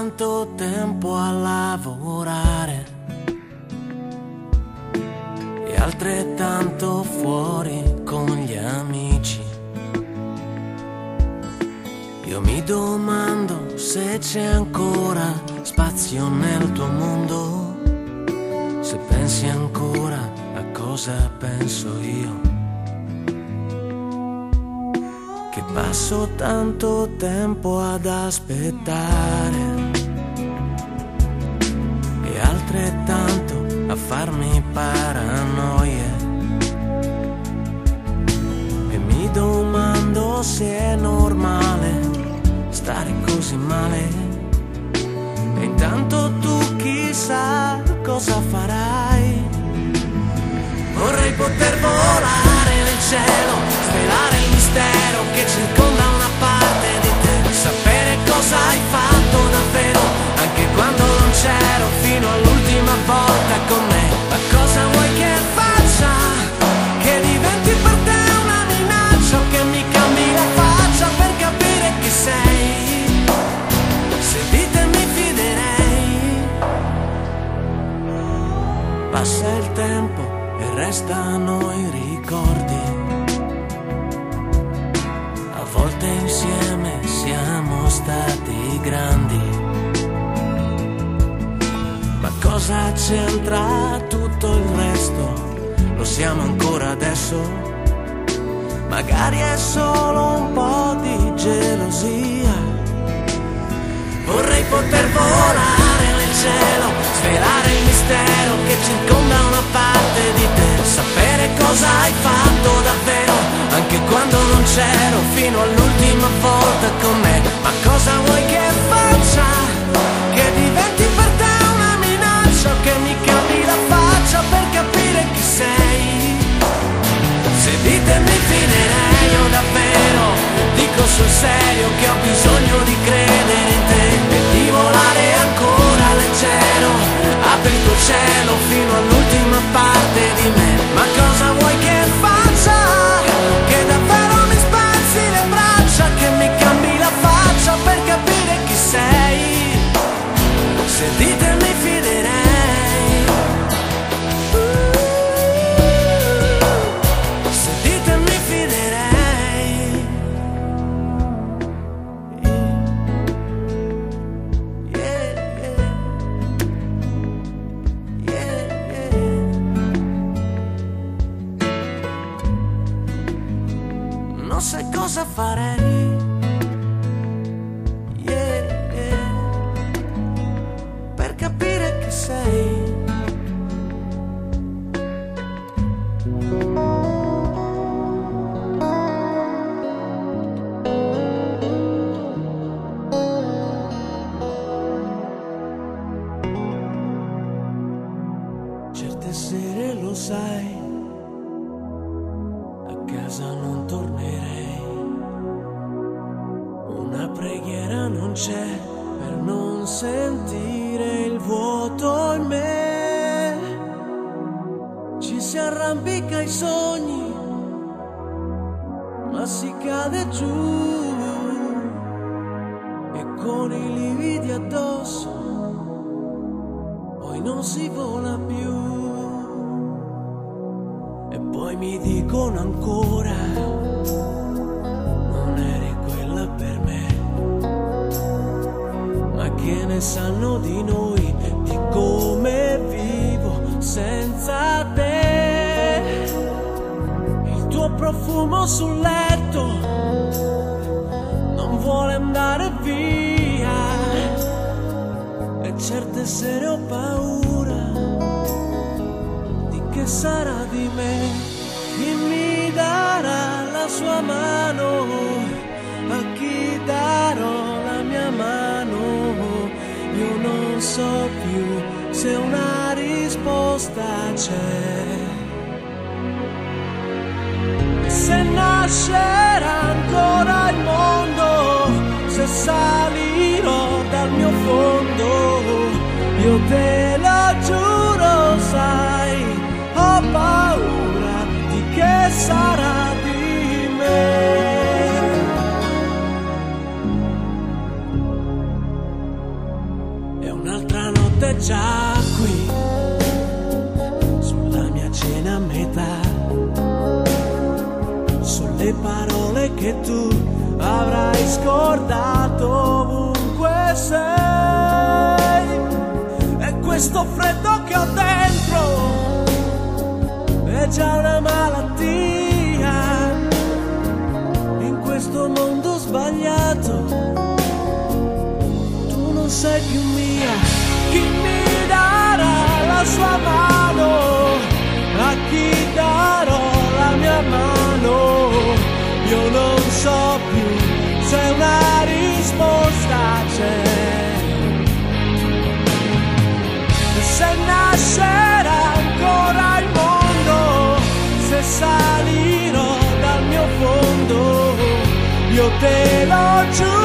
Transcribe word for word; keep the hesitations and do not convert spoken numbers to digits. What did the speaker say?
tanto tempo a lavorare e altrettanto fuori con gli amici. Io mi domando se c'è ancora spazio nel tuo mondo, se pensi ancora a cosa penso io, che passo tanto tempo ad aspettare e altrettanto a farmi paranoie, e mi domando se è normale stare così male, e intanto tu chissà cosa farai. Vorrei poter volare nel cielo, svelare il mistero che circonda una parte di te, sapere cosa hai fatto davvero, anche quando non c'ero, fino all'ultima volta con me. Ma cosa vuoi che faccia? Che diventi per te una minaccia, o che mi cambi la faccia per capire chi sei? Se di te mi fiderei. Passa il tempo e restano i ricordi, a volte insieme siamo stati grandi, ma cosa c'entra tutto il resto? Lo siamo ancora adesso? Magari è solo un po' di gelosia. Vorrei poter volare nel cielo, svelare il mistero che circonda una parte di te, sapere cosa hai fatto davvero, anche quando non c'ero, fino all'ultima volta con me. Ma cosa vuoi che faccia? Che diventi per te una minaccia, o che mi cambi la faccia per capire chi sei? Se di te mi fiderei, io davvero dico sul serio che ho bisogno di credere in te e di volare ancora leggero. Apri il tuo cielo fino all'ultima parte di me. Ma cosa vuoi che faccia? Che davvero mi spezzi le braccia, che mi cambi la faccia per capire chi sei? Se di te mi fiderei. Se di te mi fiderei. Yeah, yeah. Non sai cosa farei, yeah, yeah, per capire chi sei. Certe sere, lo sai, a casa non tornerei. Una preghiera non c'è per non sentire il vuoto in me. Ci si arrampica ai sogni, ma si cade giù, e con i lividi addosso poi non si vola più. E poi mi dicono ancora, non eri quella per me. Ma che ne sanno di noi, di come vivo senza te? Il tuo profumo sul letto non vuole andare via, e certe sere ho paura di che sarà di me. Chi mi darà la sua mano? A chi darò la mia mano? Io non so più se una risposta c'è. Se nascerà ancora il mondo, se salirò dal mio fondo, io te lo giuro, sai, ho paura di che sarà di me. già qui, sulla mia cena a metà, sulle parole che tu avrai scordato ovunque sei. E questo freddo che ho dentro è già una malattia, in questo mondo sbagliato tu non sei più mia. Chi mi darà la sua mano? A chi darò la mia mano? Io non so più se una risposta c'è, se nascerà ancora il mondo, se salirò dal mio fondo, io te lo giuro.